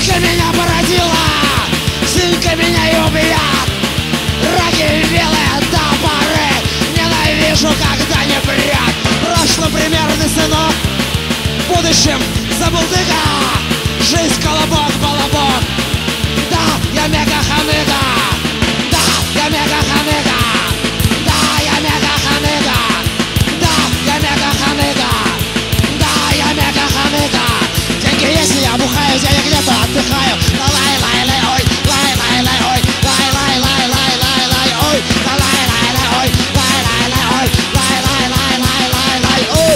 Синька меня породила, синька меня и убьет. Раки белые топоры, ненавижу, когда не прет. Прошлый примерный сынок, в будущем забулдыга. Жизнь колобок, балабок. Да, я мега-ханыга. Да, я мега-ханыга. Да, я мега-ханыга. Да, я мега-ханыга. Да, я мега-ханыга. Деньги есть, я бухаю, денег нету, отдыхаю. Лай-лай-лай, ой, лай-лай-лай, ой, лай-лай-лай-лай-лай-лай, ой, лай-лай-лай, ой, лай-лай-лай, ой, лай-лай-лай-лай-лай, ой.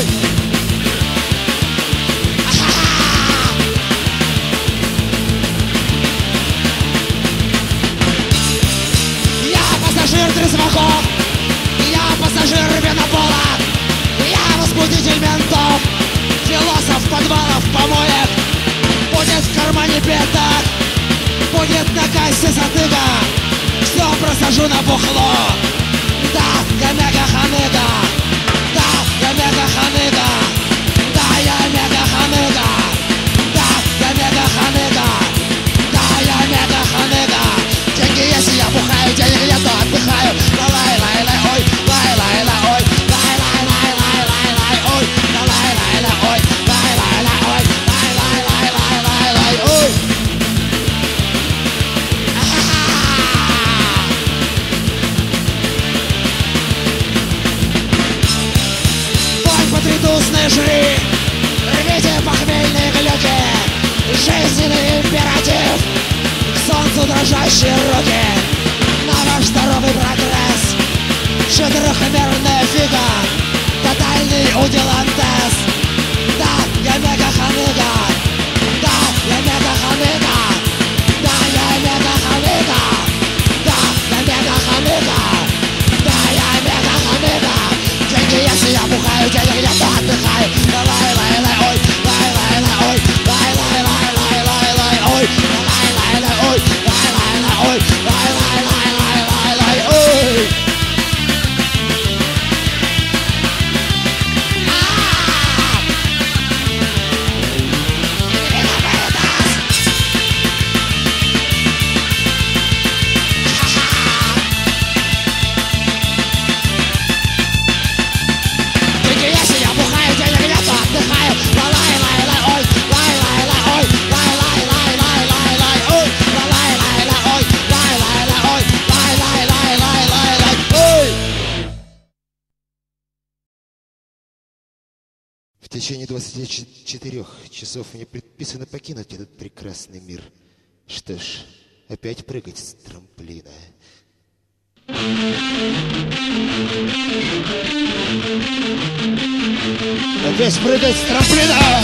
Я пассажир трезваков, я пассажир винопола, я возбудитель ментов, философ подвалов, помоек. Будет в кармане пятак, будет на кассе затыка. Все просажу на бухло. Да, я мега-ханыга. Да, я мега-ханыга. Да, я мега-ханыга. Да, я мега-ханыга. Да, я мега-ханыга. Деньги есть, я бухаю, денег нету, отдыхаю. Лай-лай-лай, ой, лай-лай-лай, ой, лай-лай-лай-лай-лай-лай, ой, лай-лай-лай, ой, лай-лай-лай, ой, лай-лай-лай-лай-лай, ой. Потридусные жри, рвите похмельные глюки. Жизненный императив, к солнцу дрожащие руки. На ваш здоровый прогресс четырехмерная фига, тотальный удилантес. Да, я мега-ханыга. Да, я мега-ханыга. Да, я мега-ханыга. Да, я мега-ханыга. Да, я мега-ханыга. Деньги есть, я бухаю, денег нету, отдыхаю. Лай-лай-лай, ой, лай-лай-лай, ой, лай-лай-лай-лай-лай-лай, ой, лай-лай-лай, ой, лай-лай-лай, ой, лай-лай-лай-лай-лай, ой. В течение 24 часов мне предписано покинуть этот прекрасный мир. Что ж, опять прыгать с трамплина. Опять прыгать с трамплина!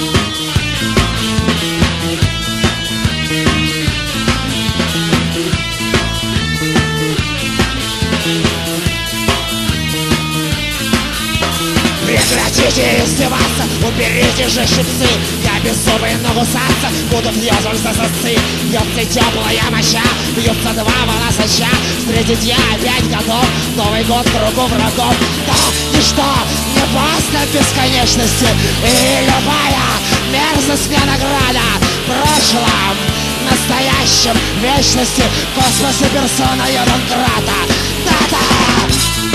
Прекратите издеваться, уберите же щипцы. Я беззубый, но гусаться буду въезжен за сосцы. Бьется теплая моща, бьются два волосача. Встретить я опять готов, Новый год в кругу врагов. Да, ничто не опасно бесконечности. И любая мерзость мне награда. В прошлом, настоящем, вечности, в космосе персона Йонанкрата. Да-да!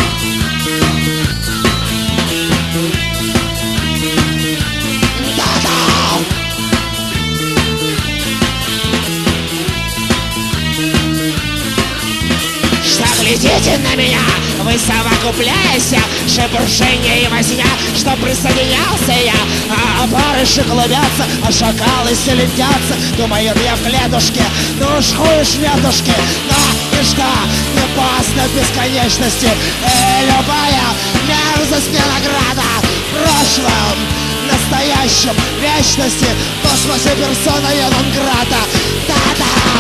Глядите на меня, вы совокупляйся, шебуршение и возня, что присоединялся я, а опарыши клубятся, а шакалы селедятся. Думают, я в клетушке, ну уж хуешь ветушки. Но ничто не опасно бесконечности. Любая мерзость мне награда. В прошлом, настоящем, вечности, в космосе персона Йонанкрата. Да-да!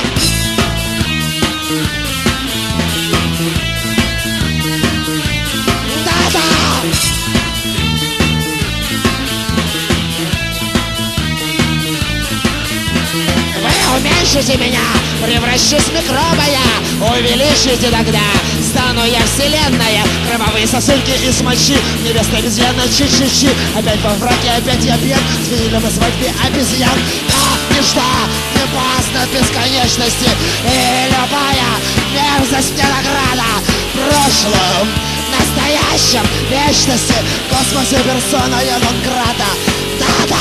Уменьшите меня, превращусь в микроба я. Увеличите тогда, стану я вселенная. Кровавые сосульки из мочи, невеста обезьяна, чи-чи-чи. Опять во враге, опять я пьян, сменили мы свадьбе обезьян. Да, ничто не поздно в бесконечности. И любая мерзость мне награда. В прошлом, настоящем, вечности, в космосе персона нон-грата. Да-да!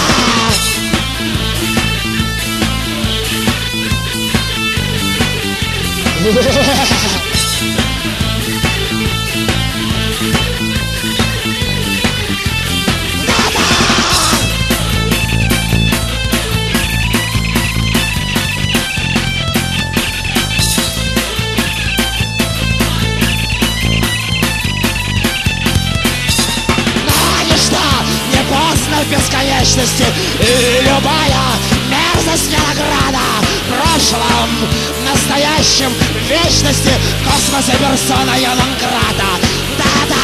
В бесконечности, и любая мерзость мне награда. В прошлом, настоящем, вечности, в космосе персона нон-грата. Да-да!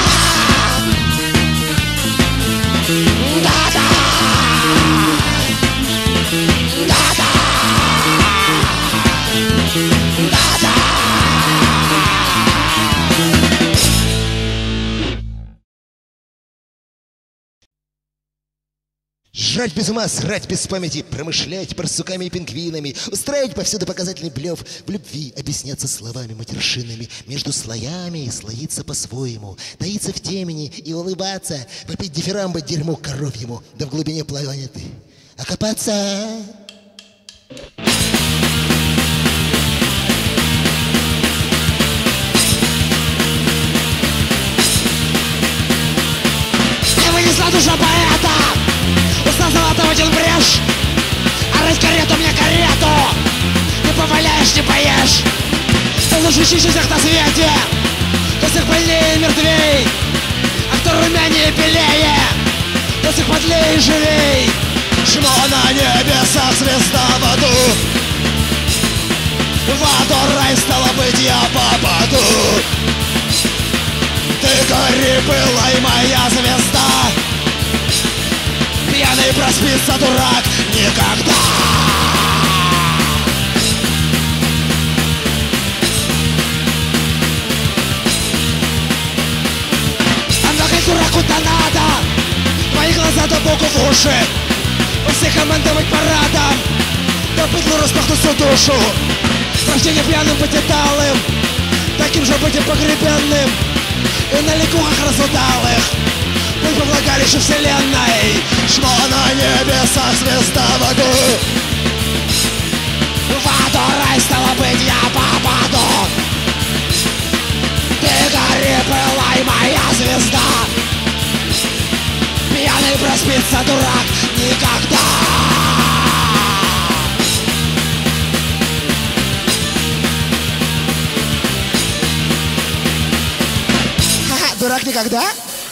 Да-да! Да-да! Да-да! Жрать без ума, срать без памяти, промышлять барсуками и пингвинами, устраивать повсюду показательный блев, в любви объясняться словами матершинами, между слоями слоиться по-своему, таиться в темени и улыбаться, попить дифирамбы дерьму коровьему, да в глубине планеты окопаться. И вынесла душа поэта. Узнала ты один брешь, а рыть карету мне карету. Не поваляешь, не поешь. Ты лучше чище всех на свете. Кто всех больнее и мертвей, а кто румянее и белее, кто всех подлее и живей. Чмо на небесах, звезда в аду, в аду рай, стало быть, я попаду. Ты гори, пылай, моя звезда. Пьяный проспится дурак никогда. А много дураку-то надо, твои глаза да богу в уши. У всех командовать парадом, да быдлу распахнуть всю душу. Рождение пьяным быть талым, таким же быть и погребенным, и на ликухах разудалых путь по влагалищу вселенной. Чмо на небесах, звезда в аду, в аду рай, стало быть, я попаду. Ты гори, пылай, моя звезда. Пьяный проспится дурак никогда. Ха-ха, дурак никогда?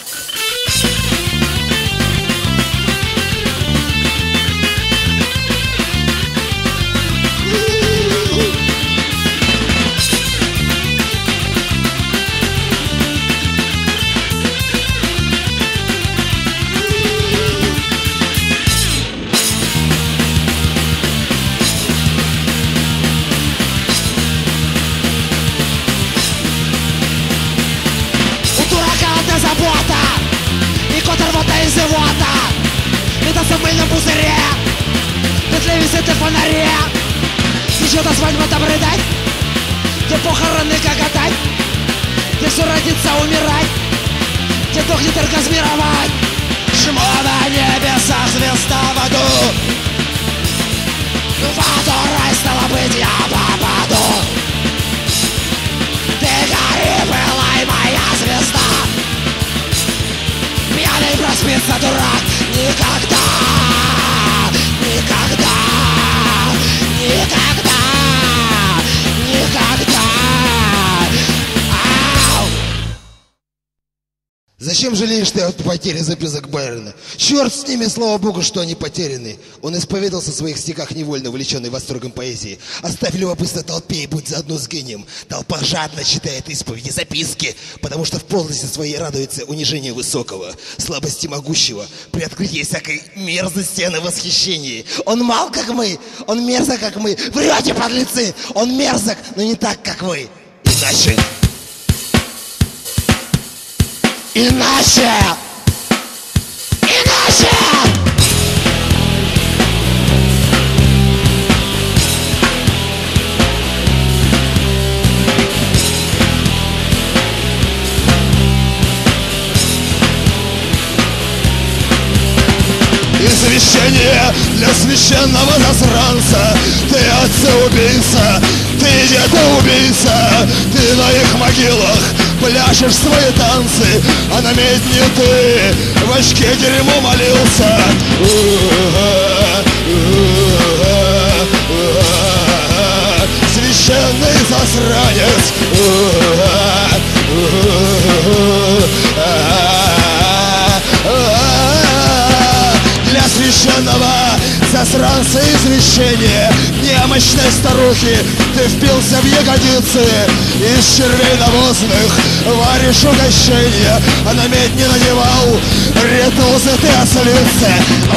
Из живота, метаться в мыльном пузыре, петля висит на фонаре. Еще до свадьбы там рыдать, где похороны гоготать, где все родится умирать, где дохнет оргазмировать. Чмо на небесах, звезда в аду, в аду рай, стало быть, я попаду. Ты гори, пылай, моя звезда. Пьяный проспится дурак никогда, никогда, никогда, никогда. Ау! Зачем жалеешь ты о потере записок Байрона? Черт с ними, слава богу, что они потеряны. Он исповедался в своих стихах, невольно увлеченный восторгом поэзии. Оставь любопытство толпе и будь заодно с гением. Толпа жадно читает исповеди, записки, потому что в полности своей радуется унижению высокого, слабости могущего, при открытии всякой мерзости на восхищении. Он мал, как мы, он мерзок, как мы. Врете, подлецы! Он мерзок, но не так, как вы. Иначе... Иначе! Иначе! для священного засранца. Ты отца-убийца, ты деда-убийца, ты на их могилах пляшешь свои танцы, а на медне ты в очке дерьмо молился. Священный засранец. Для священного засранца извещение немощной старухи ты впился в ягодицы, из червей навозных варишь угощение, а на медне надевал ретузы ты ослицы.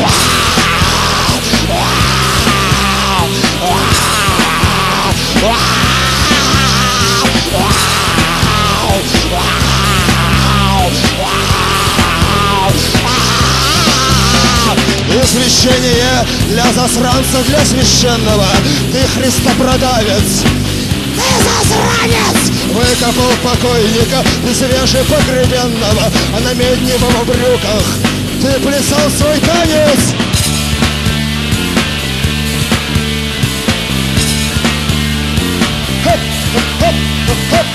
Священие для засранца, для священного. Ты христопродавец, ты засранец. Выкопал покойника, ты свежепогребенного, а на медне в его брюках ты плясал свой танец. Хоп, хоп, хоп, хоп.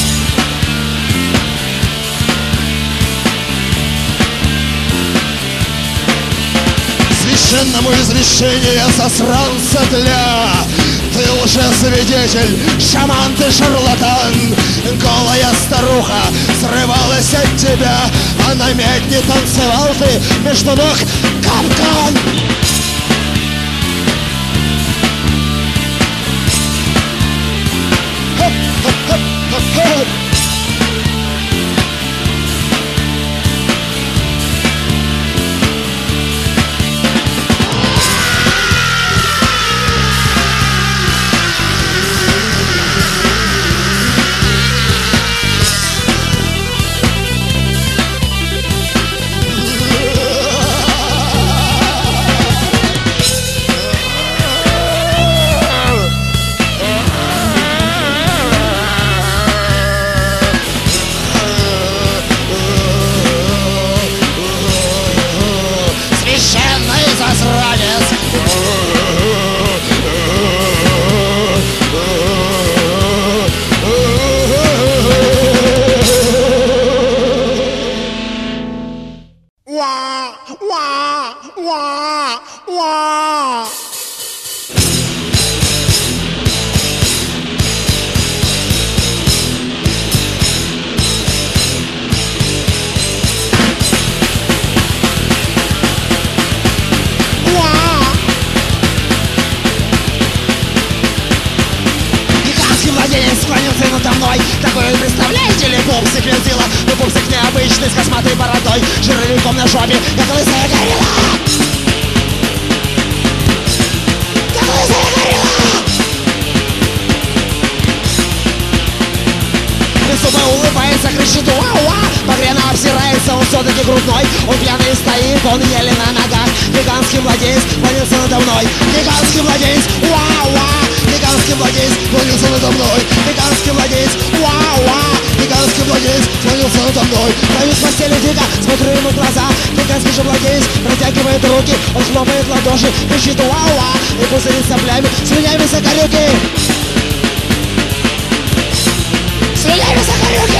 Священному извещение засранца для. Ты лжесвидетель, шаман ты шарлатан. Голая старуха срывалась от тебя, а на медне танцевал ты между ног капкан. Хоп, хоп, хоп, хоп, хоп. Такой, представляете ли, пупсик вертила, но пупсик необычный, с косматой бородой, жировиком на жопе, как лысая горилла. Как лысая горилла. Присуба улыбается, кричит уа-уа, багряно обсирается, он все-таки грудной, он пьяный стоит, он еле на ногах, гигантский младенец клонился надо мной, гигантский младенец, уа-уа. Гигантский младенец клонился надо мной. Гигантский младенец, уа-уа. Гигантский младенец клонился надо мной. Стою с постели дико, смотрю ему в глаза. Гигантский же младенец протягивает руки, он хлопает в ладоши, кричит уа-уа. И пузырит соплями, слюнями сокорюки. Слюнями сокорюки.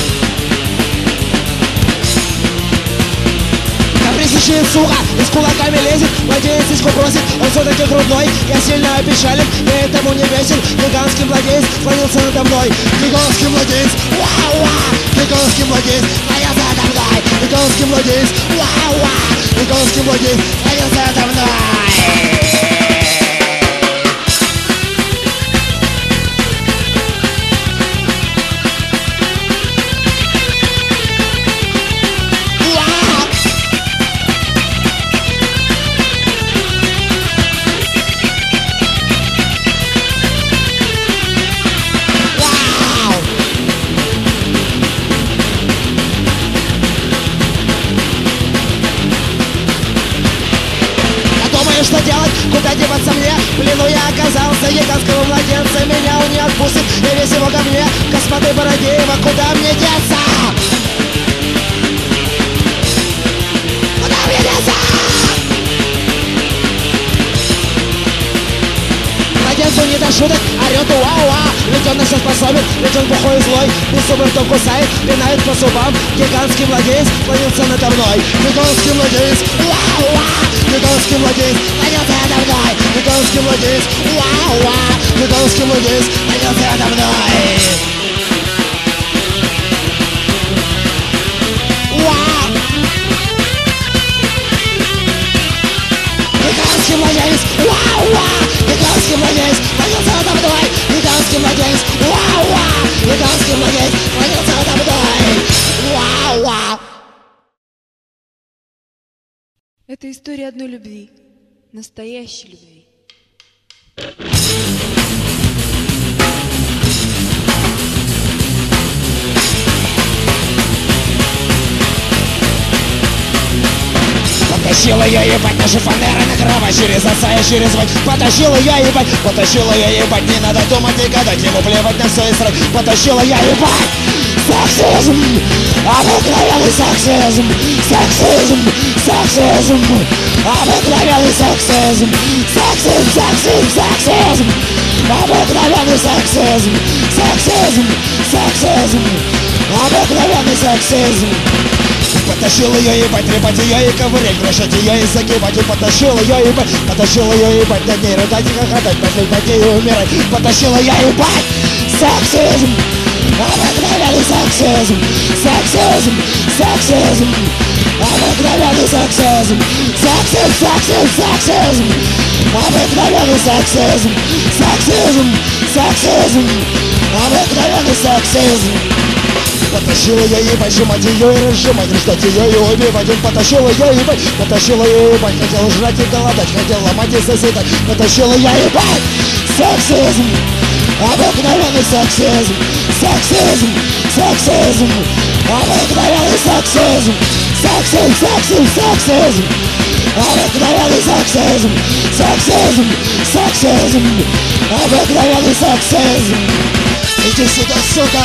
Кричит, сука, и с кулаками лезет, младенец сиську просит, он все-таки грудной, я сильно опечален, я этому не весел, гигантский младенец склонился надо мной, гигантский младенец, уа-уа, гигантский младенец склонился надо мной, гигантский младенец, уа-уа, гигантский младенец склонился надо мной. Что делать? Куда деваться мне? В плену я оказался, гигантского младенца, меня он не отпустит, я весь его ко мне, косматой бороде его, куда мне деться? Куда мне деться? не до шуток, орёт уа-уа. Ведь он на все способен, ведь он плохой и злой. Без зубы ртом кусает, пинает по зубам. Гигантский младенец склонился надо мной. Гигантский младенец, уа-уа. Гигантский младенец склонился надо мной. Гигантский младенец, уа-уа. Гигантский младенец склонился надо мной. Гигантский младенец, уа-уа. Гигантский младенец склонился надо мной. Гигантский младенец, уа-уа. Гигантский младенец склонился надо мной. Уа-уа. Это история одной любви, настоящей любви. Потащил ее, ебать, наши фанеры на кровать. Через отца и через мать. Потащил ее, ебать, потащил ее, ебать. Не надо думать и гадать, ему плевать на все и срать. Потащил ее, ебать. Сексизм, обыкновенный сексизм. Сексизм, сексизм, обыкновенный сексизм. Сексизм, сексизм, сексизм, обыкновенный сексизм. Сексизм, сексизм, обыкновенный сексизм. Потащил ее, ебать, трепать ее и ковырять, бросать ее и загибать. И потащил ее, ебать, потащил ее, ебать, над ней рыдать и хохотать, последь над ней умирать. Потащил ее, ебать, сексизм, обыкновенный сексизм. Сексизм, сексизм, обыкновенный сексизм. Сексизм, сексизм, сексизм, обыкновенный сексизм. Сексизм, сексизм, обыкновенный сексизм. Потащил ее, ебать, сжимать ее и разжимать, ждать ее и убивать. Он потащил ее, ебать, потащил ее, ебать. Хотел жрать и голодать, хотел ломать и созидать. Потащил ее, ебать, сексизм, обыкновенный сексизм. Сексизм, сексизм, обыкновенный сексизм. Сексизм, сексизм, сексизм, обыкновенный сексизм. Сексизм, сексизм, обыкновенный сексизм. Иди сюда, сука!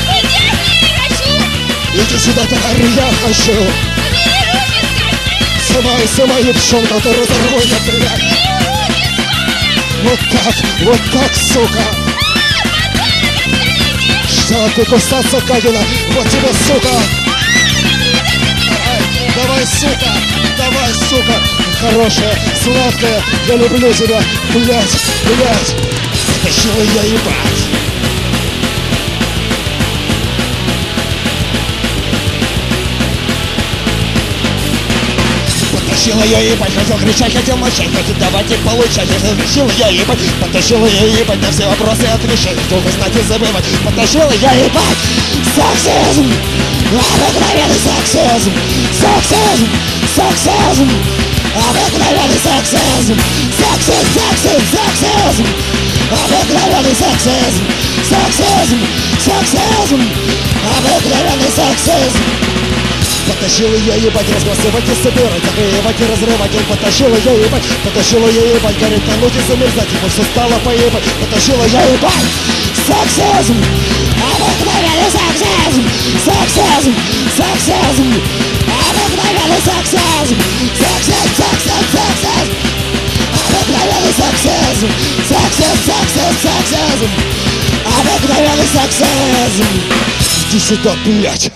Иди сюда, тварь, я хочу! Сама и сама девчонка, ты разорвой на блядь! Вот так, сука! Что ты кусаться, гадина? Вот тебе, сука! Давай, сука! Давай, сука! Хорошая, сладкая, я люблю тебя! Блядь, блядь! Потащил ее, ебать! Потащил ее, ебать, хотел кричать, хотел молчать, хотел давать и получать. Потащил ее, ебать, потащил ее, ебать, на все вопросы отвечать, долго знать и забывать. Потащил ее, ебать, сексизм, обыкновенный сексизм. Сексизм, сексизм, обыкновенный сексизм. Сексизм, сексизм, сексизм, обыкновенный сексизм. Сексизм, сексизм, обыкновенный сексизм. Потащил ее, ебать, разбрасывать и собирать, заклеивать и разрывать. Он потащил ее, ебать, потащил ее, ебать, гореть, тонуть и замерзать. Ему все стало поебать, потащил ее, ебать. Сексизм, обыкновенный сексизм. Сексизм, сексизм, обыкновенный сексизм. Сексизм, сексизм, сексизм, обыкновенный сексизм. Сексизм, сексизм, сексизм, обыкновенный сексизм. Иди сюда, блядь.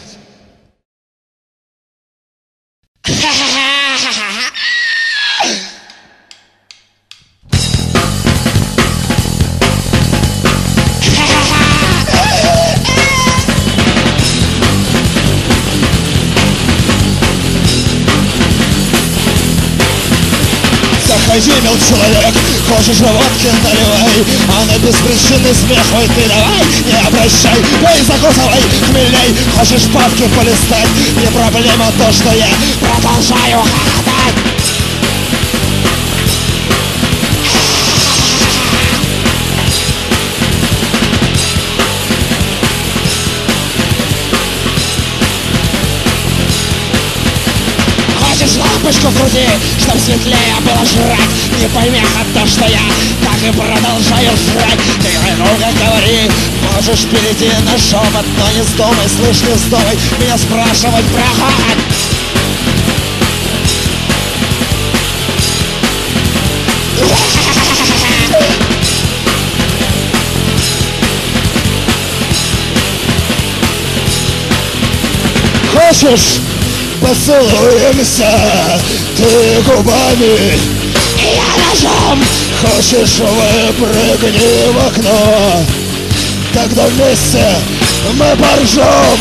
Заходи, мил человек, хочешь водки наливай, а на беспричинный смех, ой, ты давай, не обращай, пей, закусывай, хмелей, хочешь папки полистать, не проблема то, что я продолжаю хохотать. Хочешь лампочку крути, чтоб светлее было жрать? Не помеха то, что я так и продолжаю жрать. Ты громко говори, можешь перейти на шепот, но не вздумай, слышь, не вздумай меня спрашивать про хохот. хочешь, поцелуемся, ты губами, я ножом. хочешь, выпрыгни в окно, тогда вместе мы поржем.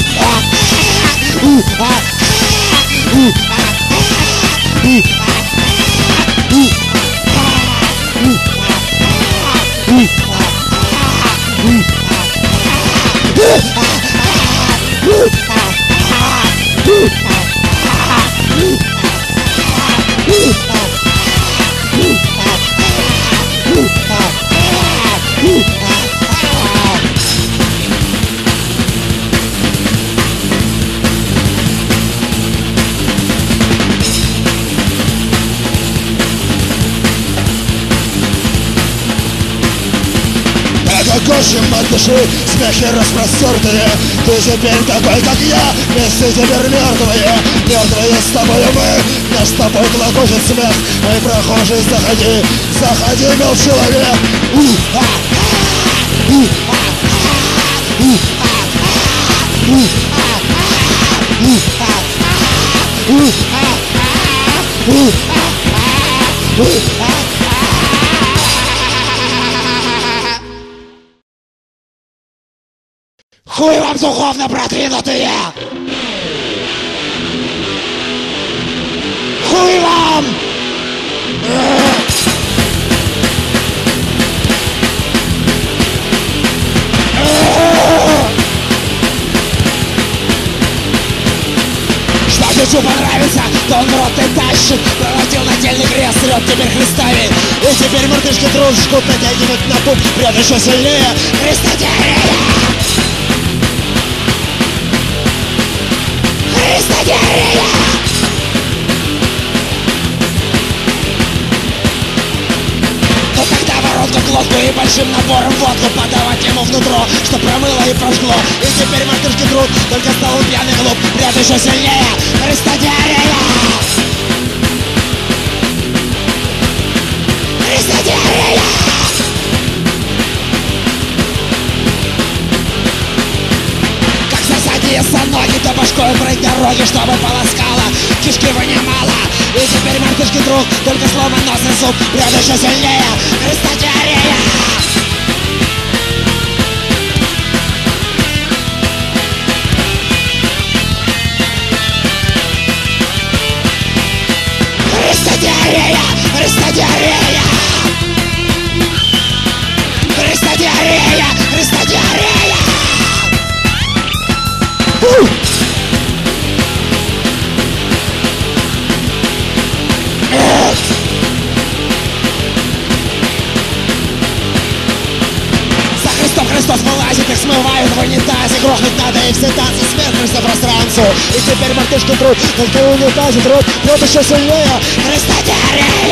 Гошем от души, смехи распростертые. Ты теперь такой, как я, вместе теперь мертвые. Мертвые с тобой мы, наш с тобой клокочет смех. Эй, прохожий, заходи, заходи, мил человек. Хуй вам духовно продвинутые! Хуй вам! Что чуть понравится, то он в рот и тащит. Превратил нательный крест, рет теперь христами. И теперь мартышки дружку натягивают на пуп. Прет еще сильнее христотерия. Христотерия! Но тогда воротку, глотку и большим набором водку подавать ему внутрь, что промыло и прожгло. И теперь мартышки труд, только стал он пьяный глуп. Прет еще сильнее христотерия! Христотерия! Садится ноги, то башкой прыть дороги, чтобы полоскала, кишки вынимала. И теперь мартышки друг, только сломан нос и зуб. Прет еще сильнее христотерия! Христотерия! Христотерия! Христотерия! Христотерия! За Христом Христос вылазит, их смывают в унитазе. Грохнуть надо их все танцы, смерть за пространству. И теперь мартышки труд, только в унитазе труд. Прет еще сильнее христотерия!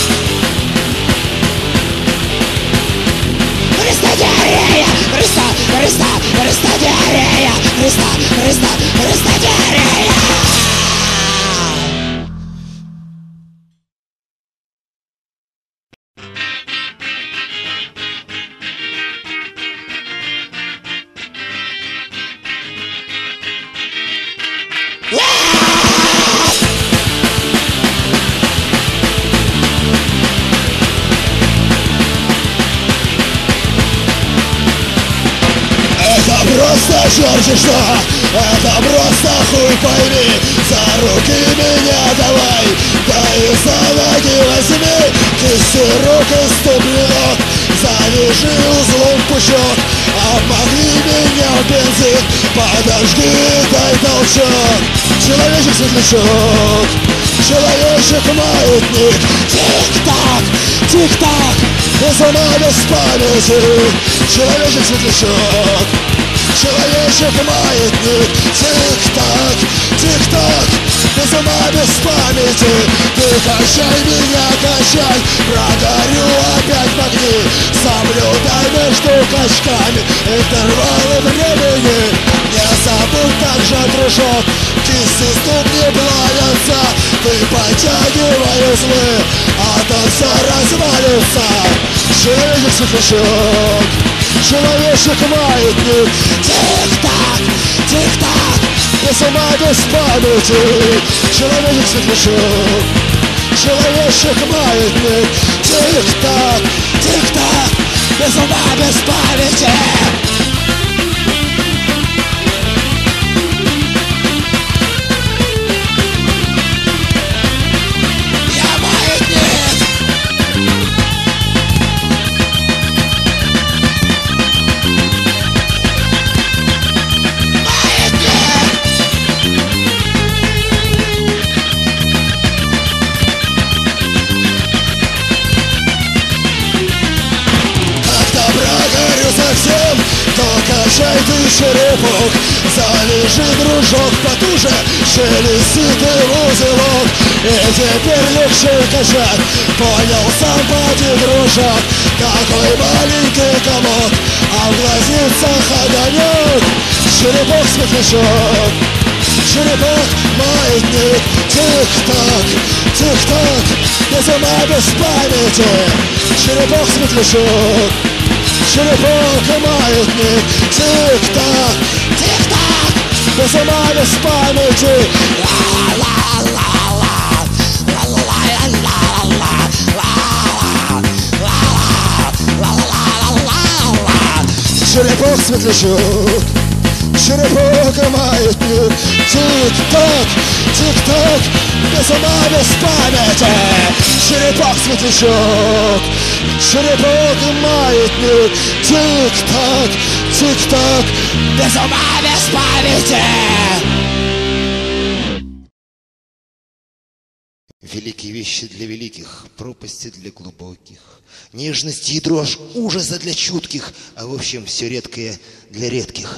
Христотерия! Христа! Христа! Христотерия! Христа! Христа! Христотерия! Просто черти что, это просто хуй пойми. За руки меня давай, да и за ноги возьми. Кисти рук и ступни ног, завяжи узлом пучок. Обмакни меня в бензин, подожди, дай толчок. Человечек светлячок, человечек маятник. Тик-так, тик-так, без ума без памяти. Человечек светлячок, человечек маятник. Тик-так, тик-так, без ума без памяти. Ты качай меня, качай, прогорю опять в огни. Соблюдай между качками интервалы времени. Не забудь также, дружок, кисти ступни плавятся. Ты потягивай узлы, а то все развалится. Человечек светлячок, человечек маятник. Тик-так, тик-так, без ума, без памяти. Человечек светлячок, человечек маятник. Тик-так, тик-так, без ума, без памяти. Качай ты черепок, залежи, дружок, потуже, шелести ты в узелок. И теперь легче качать, понял сам поди, дружок. Такой маленький комок, а в глазницах огонек. Черепок светлячок, черепок маятник. Тик-так, тик-так, без ума, без памяти. Черепок светлячок, черепок маятник. Тик-так, тик-так, без ума, без памяти. Черепок светлячок, черепок маятник. Тик-так, тик-так, без ума, без памяти. Черепок светлячок, черепок маятник. Тик-так, тик-так, без ума, без памяти. Великие вещи для великих, пропасти для глубоких, нежность и дрожь ужаса для чутких, а в общем все редкое для редких.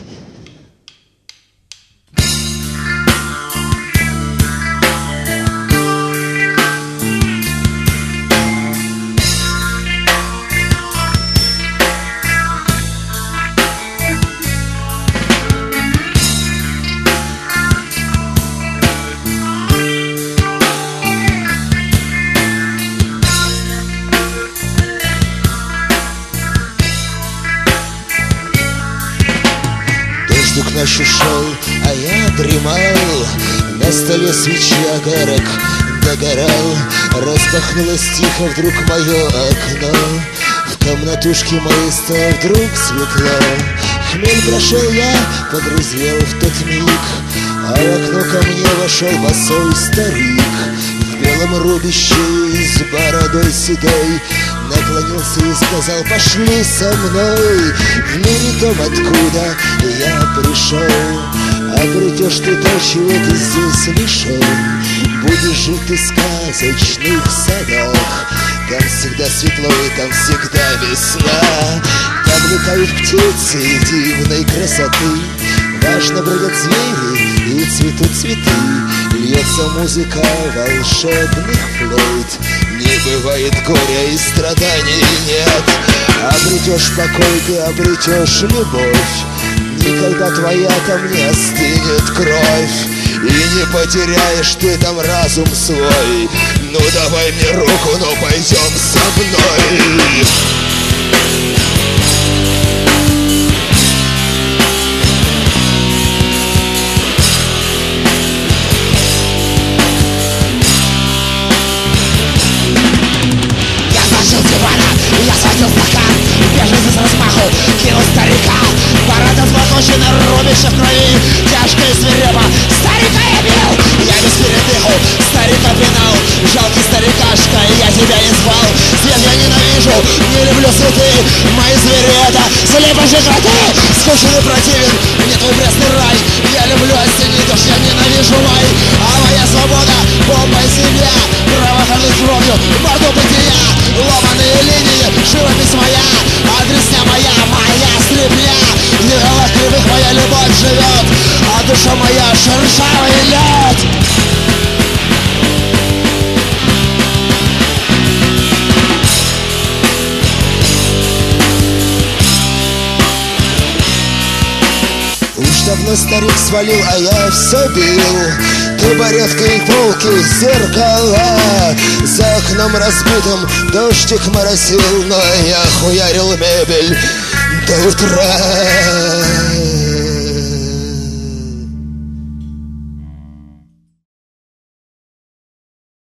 Дождик ночью шел, а я дремал. На столе свечи огарок догорал. Распахнулось тихо вдруг мое окно. В комнатушке моей стало вдруг светло. Хмель прошел, я подрезвел в тот миг, а в окно ко мне вошел босой старик в белом рубище и с бородой седой. Наклонился и сказал: пошли со мной в мире том, откуда я пришел. Обретешь ты то, чего ты здесь лишен. Будешь жить ты в сказочных садах. Там всегда светло и там всегда весна. Там летают птицы дивной красоты. Важно бродят звери и цветут цветы. Льется музыка волшебных флейт. Не бывает горя и страданий нет. Обретешь покой, ты обретешь любовь. Никогда твоя там не остынет кровь. И не потеряешь ты там разум свой. Ну давай мне руку, ну пойдем со мной. Я схватил стакан, беженец с размаху кинул старика. Борода злокочена, рубище в крови, тяжко и свирепо. Старика я бил, я без передыху старика пинал. Жалкий старикашка, я тебя не звал. Свет я ненавижу, не люблю цветы. Мои звери это слепоши кроты. Скучен и противен мне твой пресный рай. Я люблю осенний дождь, я ненавижу май. А моя свобода бомбой земля. Кровохожу кровью, морду бытия. Ломаные линии, живопись моя, адресня моя, моя стрепня. В зеркалах кривых моя любовь живет, а душа моя шершавый лед. Уж давно старик свалил, а я все бил. Табуреткой полки, зеркала. За окном разбитым дождик моросил, но я хуярил мебель до утра.